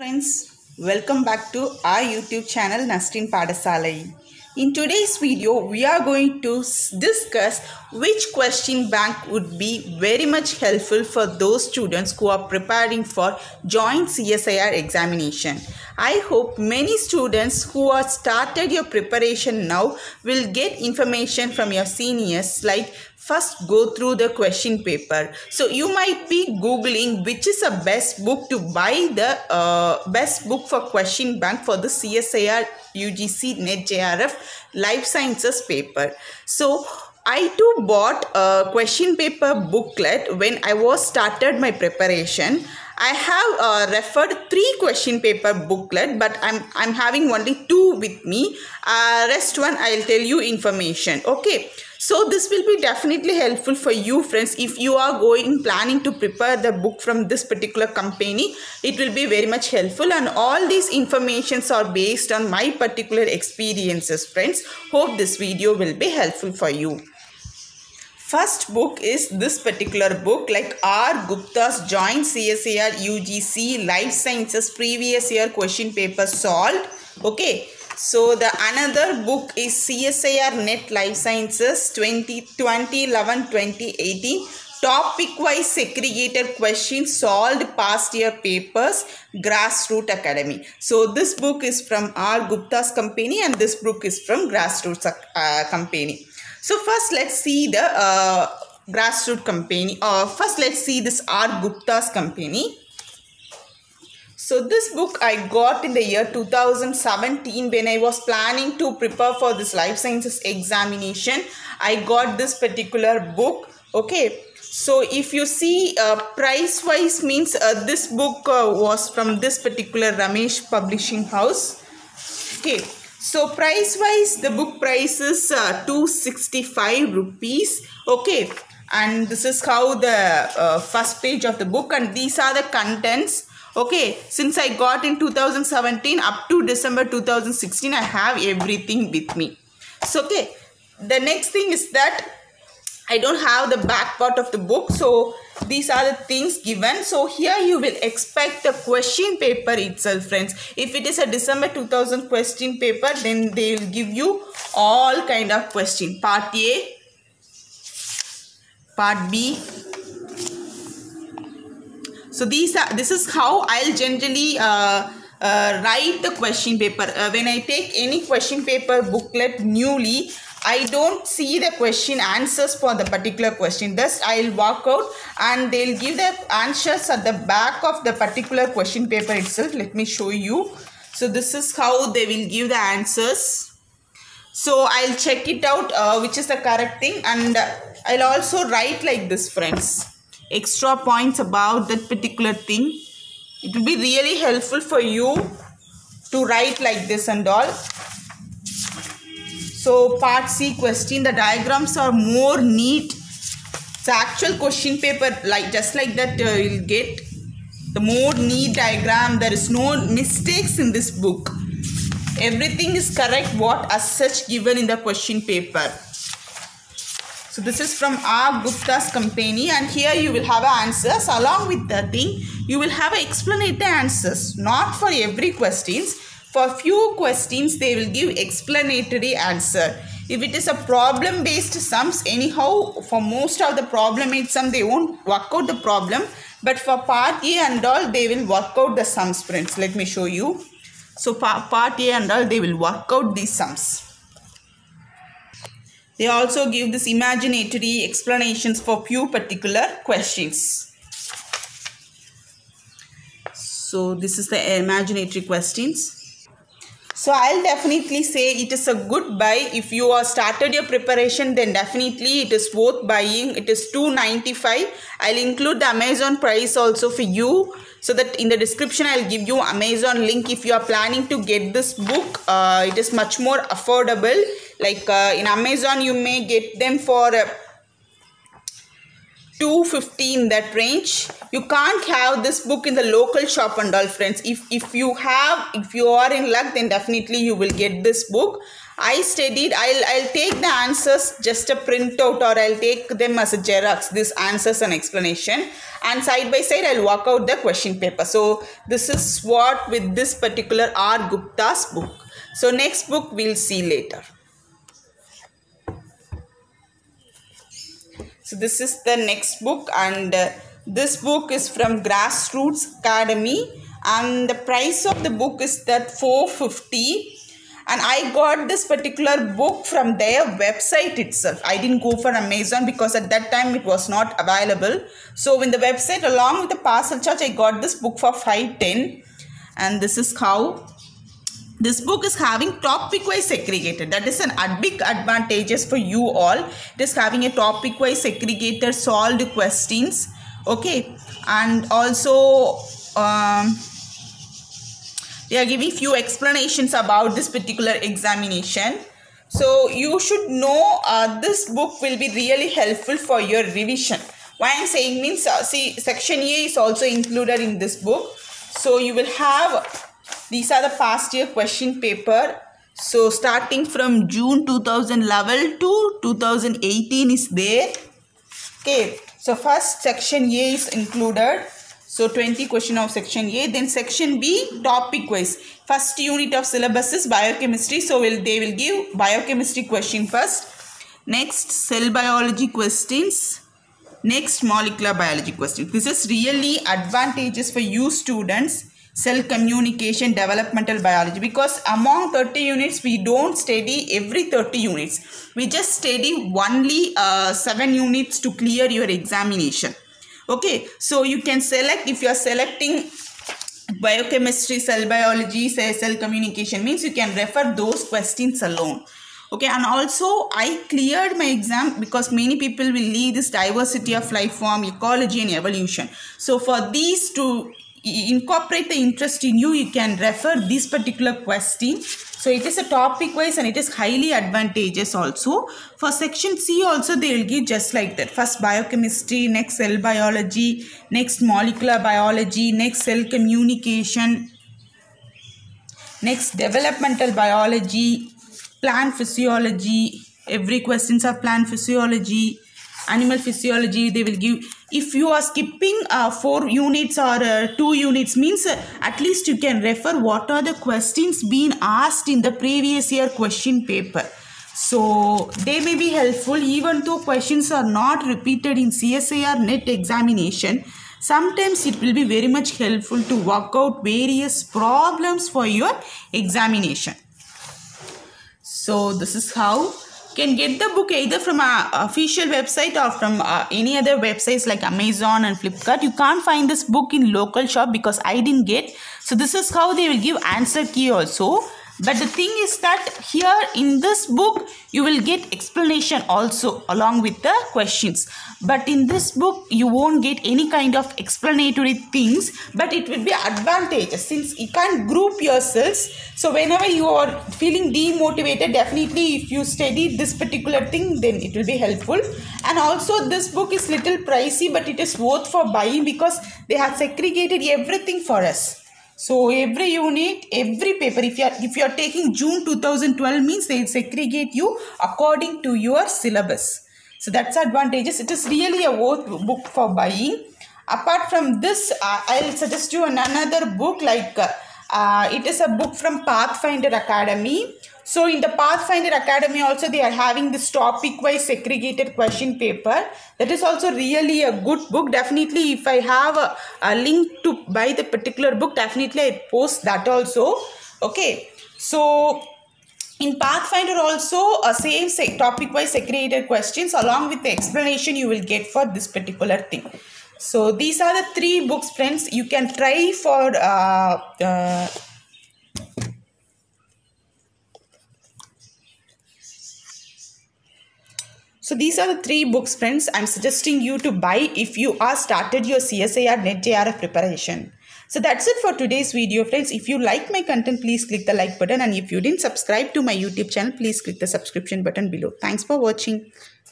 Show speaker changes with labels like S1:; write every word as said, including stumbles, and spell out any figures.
S1: Friends, welcome back to our YouTube channel Nastin Padasalai. In today's video, we are going to discuss which question bank would be very much helpful for those students who are preparing for joint C S I R examination. I hope many students who are started your preparation now will get information from your seniors, like first go through the question paper. So you might be googling which is the best book to buy, the uh, best book for question bank for the C S I R U G C NET J R F Life Sciences paper. So I too bought a question paper booklet when I was started my preparation. I have uh, referred three question paper booklet, but I'm I'm having only two with me. Uh, rest one I'll tell you information. Okay. So this will be definitely helpful for you friends. If you are going planning to prepare the book from this particular company, it will be very much helpful, and all these informations are based on my particular experiences friends. Hope this video will be helpful for you. First book is this particular book, like R. Gupta's Joint C S I R U G C Life Sciences Previous Year Question Paper Solved. Okay. So the another book is C S I R NET Life Sciences twenty eleven twenty eighteen Topic Wise Segregated Questions Solved Past Year Papers, Grassroots Academy. So this book is from R. Gupta's company and this book is from Grassroots uh, company. So first let's see the uh, Grassroots company. Uh, first let's see this R. Gupta's company. So this book I got in the year two thousand seventeen when I was planning to prepare for this life sciences examination. I got this particular book. Okay. So if you see uh, price wise means uh, this book uh, was from this particular Ramesh Publishing House. Okay. So price wise the book price is uh, two hundred sixty-five rupees. Okay. And this is how the uh, first page of the book, and these are the contents. Okay, since I got in two thousand seventeen up to December two thousand sixteen, I have everything with me. So, okay, the next thing is that I don't have the back part of the book. So, these are the things given. So, here you will expect the question paper itself, friends. If it is a December two thousand question paper, then they will give you all kind of question. Part A, Part B. So these are, this is how I'll generally uh, uh, write the question paper. Uh, when I take any question paper booklet newly, I don't see the question answers for the particular question. Thus, I'll walk out and they'll give the answers at the back of the particular question paper itself. Let me show you. So this is how they will give the answers. So I'll check it out uh, which is the correct thing, and uh, I'll also write like this, friends. Extra points about that particular thing. It will be really helpful for you to write like this and all. So part C question, the diagrams are more neat. The actual question paper, like just like that uh, you'll get the more neat diagram. There is no mistakes in this book. Everything is correct what as such given in the question paper. So this is from R. Gupta's company, and here you will have answers along with the thing. You will have explanatory answers, not for every questions. For few questions they will give explanatory answer. If it is a problem based sums, anyhow for most of the problem based sum they won't work out the problem. But for part A and all they will work out the sums, friends. Let me show you. So part A and all they will work out these sums. They also give this imaginatory explanations for few particular questions. So this is the imaginatory questions. So I'll definitely say it is a good buy. If you are started your preparation, then definitely it is worth buying. It is two ninety-five. I'll include the Amazon price also for you, so that in the description I'll give you Amazon link. If you are planning to get this book, uh, it is much more affordable. Like uh, in Amazon you may get them for uh, two fifty in that range. You can't have this book in the local shop and all, friends. If if you have, if you are in luck, then definitely you will get this book. I studied. I'll I'll take the answers, just a printout, or I'll take them as a Xerox, this answers and explanation, and side by side I'll work out the question paper. So this is what with this particular R. Gupta's book. So next book we'll see later. So this is the next book, and uh, this book is from Grassroots Academy, and the price of the book is that four fifty. And I got this particular book from their website itself. I didn't go for Amazon because at that time it was not available. So in the website, along with the parcel charge, I got this book for five ten. And this is how this book is having topic wise segregated. That is an a big advantages for you all. It is having a topic wise segregated solved questions. Okay. And also um they are giving few explanations about this particular examination. So you should know uh, this book will be really helpful for your revision. Why I am saying means, uh, see, section A is also included in this book. So you will have, these are the past year question paper. So starting from June two thousand eleven to two thousand eighteen is there. Okay. So first section A is included. So twenty question of section A. Then section B, topic wise. First unit of syllabus is biochemistry. So will they will give biochemistry question first. Next, cell biology questions. Next, molecular biology questions. This is really advantageous for you students. Cell communication, developmental biology. Because among thirty units, we don't study every thirty units. We just study only uh, seven units to clear your examination. Okay, so you can select, if you are selecting biochemistry, cell biology, say cell communication, means you can refer those questions alone. Okay, and also I cleared my exam because many people will leave this diversity of life form, ecology and evolution. So for these to incorporate the interest in you, you can refer this particular question. So it is a topic wise and it is highly advantageous also. For section C also they will give just like that. First biochemistry, next cell biology, next molecular biology, next cell communication, next developmental biology, plant physiology. Every questions are plant physiology, animal physiology they will give. If you are skipping uh, four units or uh, two units means uh, at least you can refer what are the questions being asked in the previous year question paper. So they may be helpful even though questions are not repeated in C S I R NET examination. Sometimes it will be very much helpful to work out various problems for your examination. So this is how you can get the book either from our official website or from uh, any other websites like Amazon and Flipkart. You can't find this book in local shop because I didn't get. So this is how they will give answer key also. But the thing is that here in this book, you will get explanation also along with the questions. But in this book, you won't get any kind of explanatory things, but it will be advantageous since you can't group yourselves. So whenever you are feeling demotivated, definitely if you study this particular thing, then it will be helpful. And also this book is little pricey, but it is worth for buying because they have segregated everything for us. So every unit, every paper, if you are if you are taking June two thousand twelve means they segregate you according to your syllabus. So that's advantageous. It is really a worth book for buying. Apart from this, uh, I'll suggest you another book like uh, uh, it is a book from Pathfinder Academy. So in the Pathfinder Academy also they are having this topic wise segregated question paper. That is also really a good book. Definitely if I have a, a link to buy the particular book, definitely I post that also. Okay. So in Pathfinder also a same topic wise segregated questions along with the explanation you will get for this particular thing. So these are the three books, friends. You can try for uh, uh, So these are the three books, friends, I'm suggesting you to buy if you are started your C S I R NET J R F preparation. So that's it for today's video, friends. If you like my content, please click the like button. And if you didn't subscribe to my YouTube channel, please click the subscription button below. Thanks for watching.